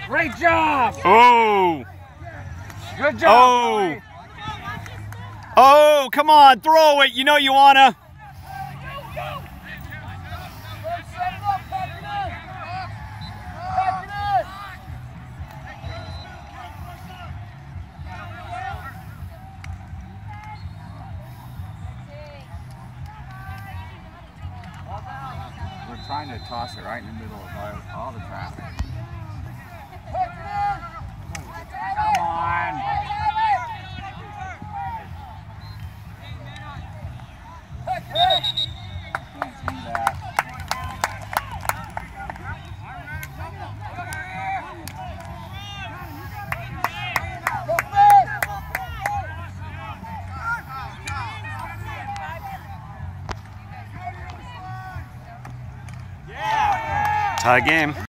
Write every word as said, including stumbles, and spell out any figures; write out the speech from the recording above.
Great job! Oh! Good job! Oh! Billy. Oh, come on, throw it. You know you wanna. We're trying to toss it right in the middle of all, all the traffic. Come on! Can't see that. Tie game.